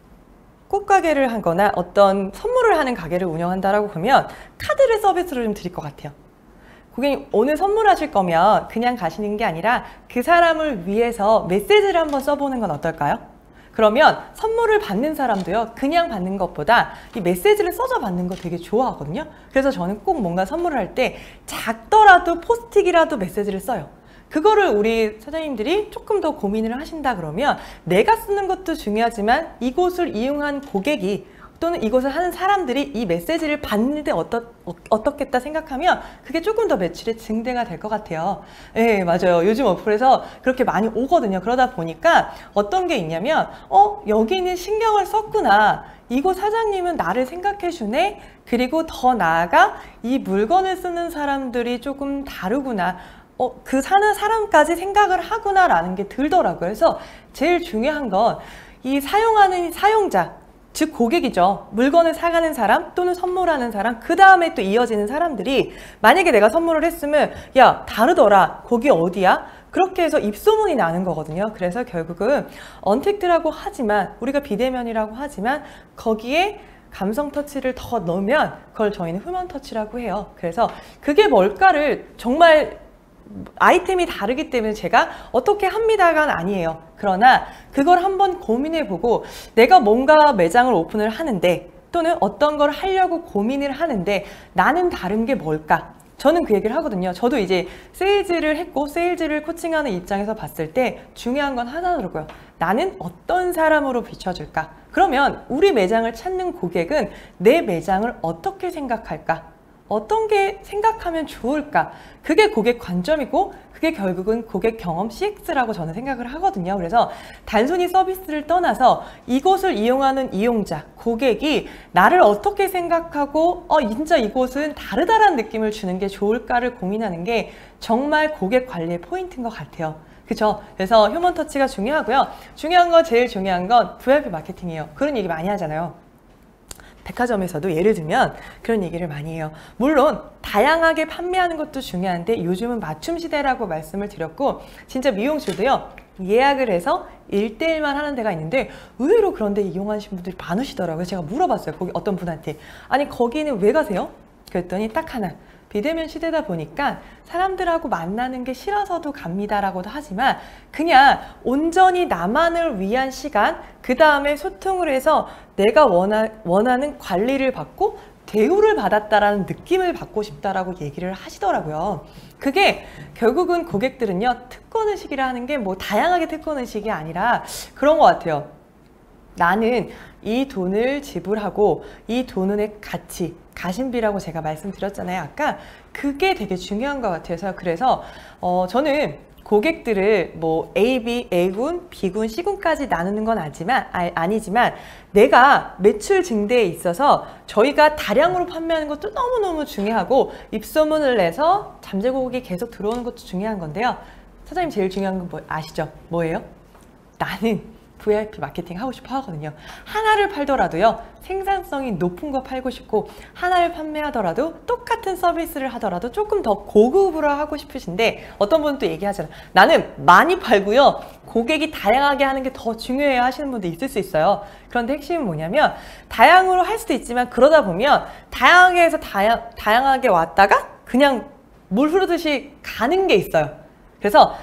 꽃가게를 하거나 어떤 선물을 하는 가게를 운영한다라고 그러면 카드를 서비스로 좀 드릴 것 같아요. 고객님 오늘 선물하실 거면 그냥 가시는 게 아니라 그 사람을 위해서 메시지를 한번 써보는 건 어떨까요? 그러면 선물을 받는 사람도요 그냥 받는 것보다 이 메시지를 써서 받는 거 되게 좋아하거든요. 그래서 저는 꼭 뭔가 선물을 할 때 작더라도 포스트잇이라도 메시지를 써요. 그거를 우리 사장님들이 조금 더 고민을 하신다 그러면 내가 쓰는 것도 중요하지만 이곳을 이용한 고객이 또는 이것을 하는 사람들이 이 메시지를 받는데 어떻겠다 생각하면 그게 조금 더 매출의 증대가 될 것 같아요. 네, 맞아요. 요즘 어플에서 그렇게 많이 오거든요. 그러다 보니까 어떤 게 있냐면 여기는 신경을 썼구나. 이곳 사장님은 나를 생각해 주네. 그리고 더 나아가 이 물건을 쓰는 사람들이 조금 다르구나. 그 사는 사람까지 생각을 하구나 라는 게 들더라고요. 그래서 제일 중요한 건 이 사용하는 사용자, 즉 고객이죠. 물건을 사가는 사람 또는 선물하는 사람, 그 다음에 또 이어지는 사람들이 만약에 내가 선물을 했으면 야 다르더라, 거기 어디야? 그렇게 해서 입소문이 나는 거거든요. 그래서 결국은 언택트라고 하지만, 우리가 비대면이라고 하지만 거기에 감성 터치를 더 넣으면 그걸 저희는 휴먼 터치라고 해요. 그래서 그게 뭘까를 정말 아이템이 다르기 때문에 제가 어떻게 합니다가 아니에요. 그러나 그걸 한번 고민해보고, 내가 뭔가 매장을 오픈을 하는데 또는 어떤 걸 하려고 고민을 하는데 나는 다른 게 뭘까? 저는 그 얘기를 하거든요. 저도 이제 세일즈를 했고 세일즈를 코칭하는 입장에서 봤을 때 중요한 건 하나더라고요. 나는 어떤 사람으로 비춰줄까? 그러면 우리 매장을 찾는 고객은 내 매장을 어떻게 생각할까? 어떤 게 생각하면 좋을까? 그게 고객 관점이고 그게 결국은 고객 경험 CX라고 저는 생각을 하거든요. 그래서 단순히 서비스를 떠나서 이곳을 이용하는 이용자, 고객이 나를 어떻게 생각하고 진짜 이곳은 다르다라는 느낌을 주는 게 좋을까를 고민하는 게 정말 고객 관리의 포인트인 것 같아요. 그쵸? 그래서 휴먼 터치가 중요하고요. 제일 중요한 건 VIP 마케팅이에요. 그런 얘기 많이 하잖아요. 백화점에서도 예를 들면 그런 얘기를 많이 해요. 물론 다양하게 판매하는 것도 중요한데 요즘은 맞춤 시대라고 말씀을 드렸고, 진짜 미용실도요, 예약을 해서 1대1만 하는 데가 있는데 의외로 그런 데 이용하시는 분들이 많으시더라고요. 제가 물어봤어요. 거기 어떤 분한테. 아니 거기는 왜 가세요? 그랬더니 딱 하나. 비대면 시대다 보니까 사람들하고 만나는 게 싫어서도 갑니다라고도 하지만 그냥 온전히 나만을 위한 시간, 그 다음에 소통을 해서 내가 원하는 관리를 받고 대우를 받았다라는 느낌을 받고 싶다라고 얘기를 하시더라고요. 그게 결국은 고객들은요, 특권의식이라 하는 게 뭐 다양하게 특권의식이 아니라 그런 것 같아요. 나는 이 돈을 지불하고 이 돈의 가치, 가심비라고 제가 말씀드렸잖아요. 아까 그게 되게 중요한 것 같아서, 그래서 저는 고객들을 뭐 A, A군, B군, C군까지 나누는 건 아니지만 내가 매출 증대에 있어서 저희가 다량으로 판매하는 것도 너무너무 중요하고 입소문을 내서 잠재 고객이 계속 들어오는 것도 중요한 건데요. 사장님 제일 중요한 건 아시죠? 뭐예요? 나는 VIP 마케팅 하고 싶어 하거든요. 하나를 팔더라도요, 생산성이 높은 거 팔고 싶고, 하나를 판매하더라도 똑같은 서비스를 하더라도 조금 더 고급으로 하고 싶으신데, 어떤 분은 또 얘기하잖아요. 나는 많이 팔고요, 고객이 다양하게 하는 게 더 중요해요 하시는 분도 있을 수 있어요. 그런데 핵심은 뭐냐면 다양으로 할 수도 있지만 그러다 보면 다양하게 해서 다양하게 왔다가 그냥 물 흐르듯이 가는 게 있어요. 그래서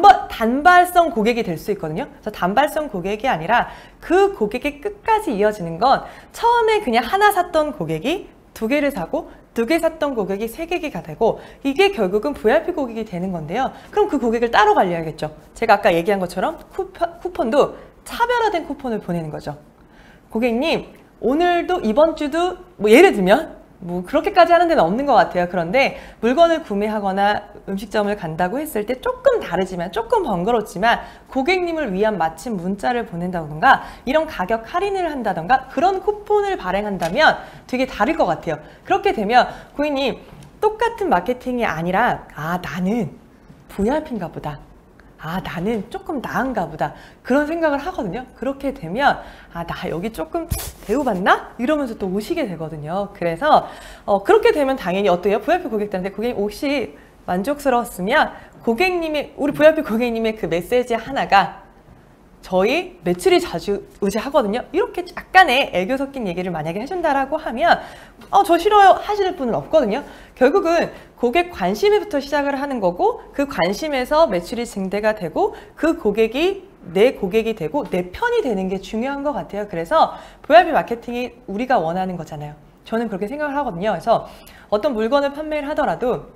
단발성 고객이 될 수 있거든요. 그래서 단발성 고객이 아니라 그 고객이 끝까지 이어지는 건 처음에 그냥 하나 샀던 고객이 2개를 사고 2개 샀던 고객이 3개가 되고, 이게 결국은 VIP 고객이 되는 건데요. 그럼 그 고객을 따로 관리해야겠죠. 제가 아까 얘기한 것처럼 쿠폰도 차별화된 쿠폰을 보내는 거죠. 고객님 오늘도 이번 주도 뭐 예를 들면 뭐 그렇게까지 하는 데는 없는 것 같아요. 그런데 물건을 구매하거나 음식점을 간다고 했을 때 조금 다르지만 조금 번거롭지만 고객님을 위한 마침 문자를 보낸다던가 이런 가격 할인을 한다던가 그런 쿠폰을 발행한다면 되게 다를 것 같아요. 그렇게 되면 고객님 똑같은 마케팅이 아니라 나는 VIP인가 보다, 나는 조금 나은가 보다, 그런 생각을 하거든요. 그렇게 되면 나 여기 조금 대우받나? 이러면서 또 오시게 되거든요. 그래서 그렇게 되면 당연히 어때요? VIP 고객들한테 고객님 혹시 만족스러웠으면 우리 VIP 고객님의 그 메시지 하나가 저희 매출이 자주 의지하거든요. 이렇게 약간의 애교 섞인 얘기를 만약에 해준다라고 하면 저 싫어요 하시는 분은 없거든요. 결국은 고객 관심에부터 시작을 하는 거고, 그 관심에서 매출이 증대가 되고 그 고객이 내 고객이 되고 내 편이 되는 게 중요한 것 같아요. 그래서 VIP 마케팅이 우리가 원하는 거잖아요. 저는 그렇게 생각을 하거든요. 그래서 어떤 물건을 판매를 하더라도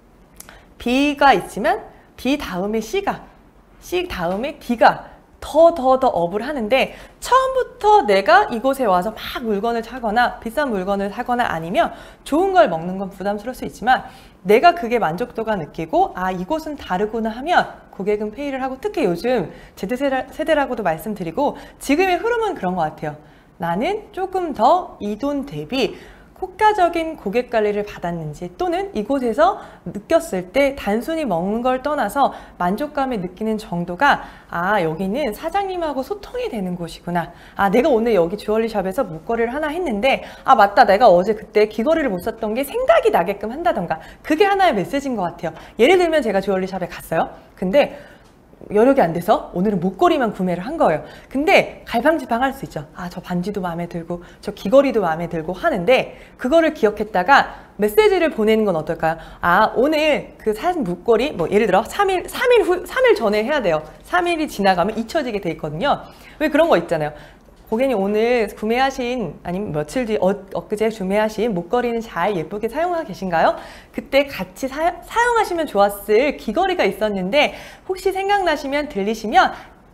B가 있지만 B 다음에 C가, C 다음에 D가 더 업을 하는데, 처음부터 내가 이곳에 와서 막 물건을 사거나 비싼 물건을 사거나 아니면 좋은 걸 먹는 건 부담스러울 수 있지만 내가 그게 만족도가 느끼고 이곳은 다르구나 하면 고객은 페이를 하고, 특히 요즘 Z세대라고도 말씀드리고 지금의 흐름은 그런 것 같아요. 나는 조금 더 이 돈 대비 효과적인 고객 관리를 받았는지, 또는 이곳에서 느꼈을 때 단순히 먹는 걸 떠나서 만족감을 느끼는 정도가 여기는 사장님하고 소통이 되는 곳이구나, 내가 오늘 여기 주얼리샵에서 목걸이를 하나 했는데 맞다, 내가 어제 그때 귀걸이를 못 샀던 게 생각이 나게끔 한다던가, 그게 하나의 메시지인 것 같아요. 예를 들면 제가 주얼리샵에 갔어요. 근데 여력이 안 돼서 오늘은 목걸이만 구매를 한 거예요. 근데 갈팡질팡할 수 있죠. 아, 저 반지도 마음에 들고 저 귀걸이도 마음에 들고 하는데 그거를 기억했다가 메시지를 보내는 건 어떨까요? 아, 오늘 그 산 목걸이 뭐 예를 들어 3일 전에 해야 돼요. 3일이 지나가면 잊혀지게 돼 있거든요. 왜 그런 거 있잖아요. 고객님 오늘 구매하신 아니면 며칠 뒤 엊그제 구매하신 목걸이는 잘 예쁘게 사용하고 계신가요? 그때 같이 사용하시면 좋았을 귀걸이가 있었는데 혹시 생각나시면 들리시면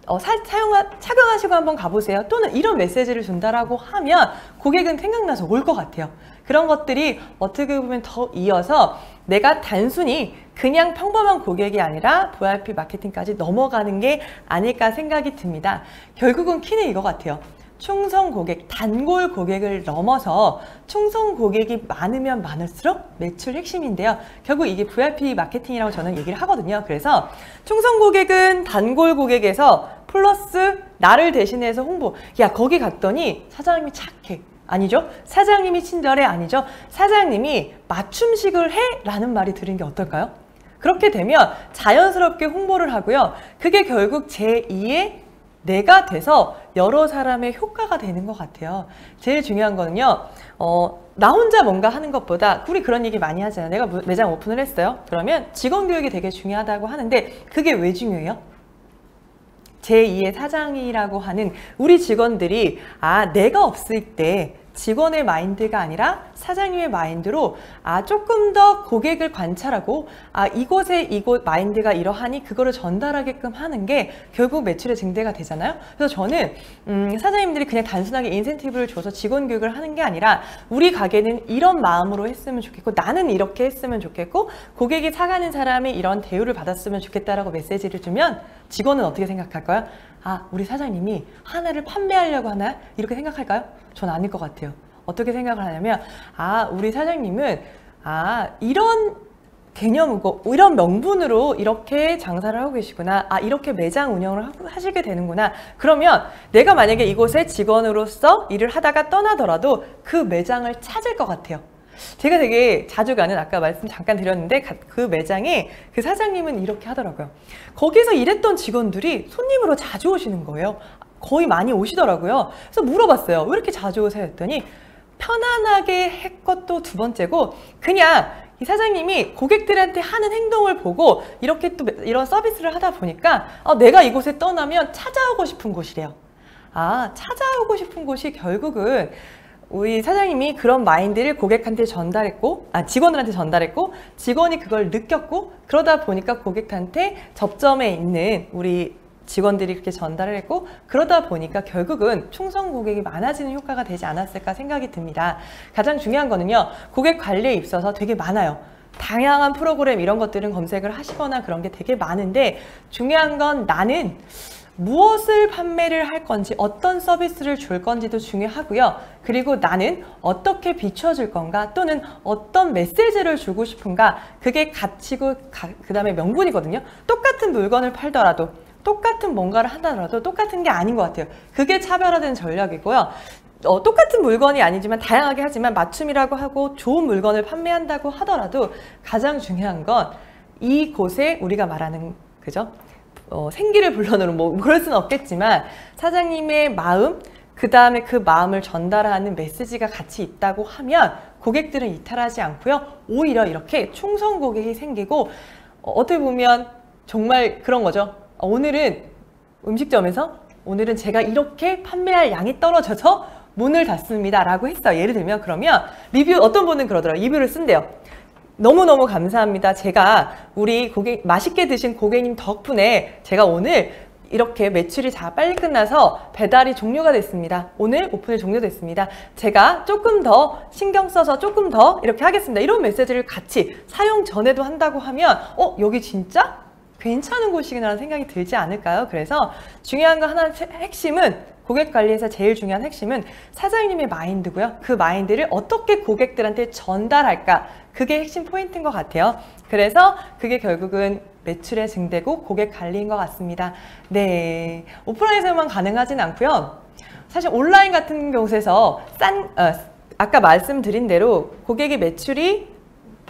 착용하시고 한번 가보세요. 또는 이런 메시지를 준다라고 하면 고객은 생각나서 올 것 같아요. 그런 것들이 어떻게 보면 더 이어서 내가 단순히 그냥 평범한 고객이 아니라 VIP 마케팅까지 넘어가는 게 아닐까 생각이 듭니다. 결국은 키는 이거 같아요. 충성 고객, 단골 고객을 넘어서 충성 고객이 많으면 많을수록 매출 핵심인데요. 결국 이게 VIP 마케팅이라고 저는 얘기를 하거든요. 그래서 충성 고객은 단골 고객에서 플러스 나를 대신해서 홍보. 야, 거기 갔더니 사장님이 착해. 아니죠? 사장님이 친절해. 아니죠? 사장님이 맞춤식을 해? 라는 말이 들은 게 어떨까요? 그렇게 되면 자연스럽게 홍보를 하고요. 그게 결국 제2의 내가 돼서 여러 사람의 효과가 되는 것 같아요. 제일 중요한 거는요. 나 혼자 뭔가 하는 것보다 우리 그런 얘기 많이 하잖아요. 내가 매장 오픈을 했어요. 그러면 직원 교육이 되게 중요하다고 하는데 그게 왜 중요해요? 제2의 사장이라고 하는 우리 직원들이 내가 없을 때 직원의 마인드가 아니라 사장님의 마인드로 조금 더 고객을 관찰하고 이곳 마인드가 이러하니 그거를 전달하게끔 하는 게 결국 매출의 증대가 되잖아요. 그래서 저는 사장님들이 그냥 단순하게 인센티브를 줘서 직원 교육을 하는 게 아니라 우리 가게는 이런 마음으로 했으면 좋겠고 나는 이렇게 했으면 좋겠고 고객이 사가는 사람이 이런 대우를 받았으면 좋겠다라고 메시지를 주면 직원은 어떻게 생각할까요? 우리 사장님이 하나를 판매하려고 하나? 이렇게 생각할까요? 전 아닐 것 같아요. 어떻게 생각을 하냐면 우리 사장님은 이런 개념이고 이런 명분으로 이렇게 장사를 하고 계시구나. 이렇게 매장 운영을 하시게 되는구나. 그러면 내가 만약에 이곳에 직원으로서 일을 하다가 떠나더라도 그 매장을 찾을 것 같아요. 제가 되게 자주 가는 아까 말씀 잠깐 드렸는데 그 매장에 그 사장님은 이렇게 하더라고요. 거기서 일했던 직원들이 손님으로 자주 오시는 거예요. 거의 많이 오시더라고요. 그래서 물어봤어요. 왜 이렇게 자주 오세요? 했더니 편안하게 했것도 두 번째고 그냥 이 사장님이 고객들한테 하는 행동을 보고 이렇게 또 이런 서비스를 하다 보니까 내가 이곳에 떠나면 찾아오고 싶은 곳이래요. 찾아오고 싶은 곳이 결국은 우리 사장님이 그런 마인드를 고객한테 전달했고 직원들한테 전달했고 직원이 그걸 느꼈고 그러다 보니까 고객한테 접점에 있는 우리 직원들이 그렇게 전달을 했고 그러다 보니까 결국은 충성 고객이 많아지는 효과가 되지 않았을까 생각이 듭니다. 가장 중요한 거는요. 고객 관리에 있어서 되게 많아요. 다양한 프로그램 이런 것들은 검색을 하시거나 그런 게 되게 많은데 중요한 건 나는 무엇을 판매를 할 건지 어떤 서비스를 줄 건지도 중요하고요. 그리고 나는 어떻게 비춰줄 건가 또는 어떤 메시지를 주고 싶은가 그게 가치고 그 다음에 명분이거든요. 똑같은 물건을 팔더라도 똑같은 뭔가를 한다더라도 똑같은 게 아닌 것 같아요. 그게 차별화된 전략이고요. 똑같은 물건이 아니지만 다양하게 하지만 맞춤이라고 하고 좋은 물건을 판매한다고 하더라도 가장 중요한 건 이곳에 우리가 말하는 그죠? 생기를 불러넣는 뭐 그럴 수는 없겠지만 사장님의 마음 그 다음에 그 마음을 전달하는 메시지가 같이 있다고 하면 고객들은 이탈하지 않고요. 오히려 이렇게 충성 고객이 생기고 어떻게 보면 정말 그런 거죠. 오늘은 음식점에서 오늘은 제가 이렇게 판매할 양이 떨어져서 문을 닫습니다 라고 했어요. 예를 들면 그러면 리뷰 어떤 분은 그러더라고요. 리뷰를 쓴대요. 너무너무 감사합니다. 제가 우리 맛있게 드신 고객님 덕분에 제가 오늘 이렇게 매출이 빨리 끝나서 배달이 종료가 됐습니다. 오늘 오픈이 종료됐습니다. 제가 조금 더 신경 써서 조금 더 이렇게 하겠습니다. 이런 메시지를 같이 사용 전에도 한다고 하면 여기 진짜 괜찮은 곳이구나라는 생각이 들지 않을까요? 그래서 중요한 거 하나 핵심은 고객 관리에서 제일 중요한 핵심은 사장님의 마인드고요. 그 마인드를 어떻게 고객들한테 전달할까? 그게 핵심 포인트인 것 같아요. 그래서 그게 결국은 매출의 증대고 고객 관리인 것 같습니다. 네, 오프라인에서만 가능하진 않고요. 사실 온라인 같은 곳에서 아까 말씀드린 대로 고객의 매출이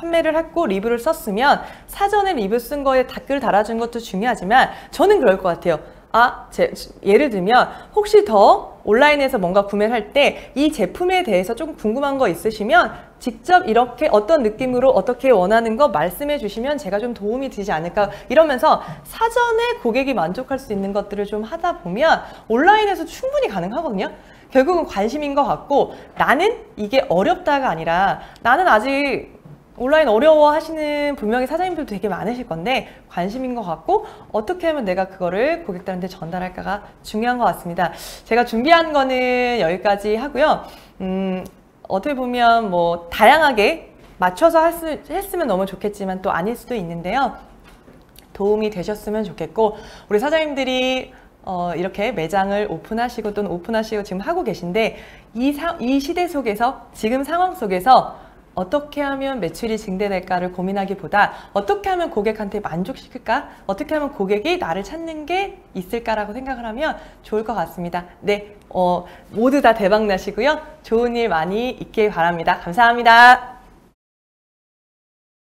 판매를 했고 리뷰를 썼으면 사전에 리뷰 쓴 거에 댓글 달아준 것도 중요하지만 저는 그럴 것 같아요. 예를 들면 혹시 더 온라인에서 뭔가 구매를 할 때 이 제품에 대해서 조금 궁금한 거 있으시면 직접 이렇게 어떤 느낌으로 어떻게 원하는 거 말씀해 주시면 제가 좀 도움이 되지 않을까 이러면서 사전에 고객이 만족할 수 있는 것들을 좀 하다 보면 온라인에서 충분히 가능하거든요. 결국은 관심인 것 같고 나는 이게 어렵다가 아니라 나는 아직 온라인 어려워 하시는 분명히 사장님들도 되게 많으실 건데 관심인 것 같고 어떻게 하면 내가 그거를 고객들한테 전달할까가 중요한 것 같습니다. 제가 준비한 거는 여기까지 하고요. 어떻게 보면 뭐 다양하게 맞춰서 했으면 너무 좋겠지만 또 아닐 수도 있는데요. 도움이 되셨으면 좋겠고 우리 사장님들이 이렇게 매장을 오픈하시고 또는 오픈하시고 지금 하고 계신데 이 시대 속에서 지금 상황 속에서 어떻게 하면 매출이 증대될까를 고민하기보다 어떻게 하면 고객한테 만족시킬까? 어떻게 하면 고객이 나를 찾는 게 있을까라고 생각을 하면 좋을 것 같습니다. 네, 모두 다 대박 나시고요. 좋은 일 많이 있길 바랍니다. 감사합니다.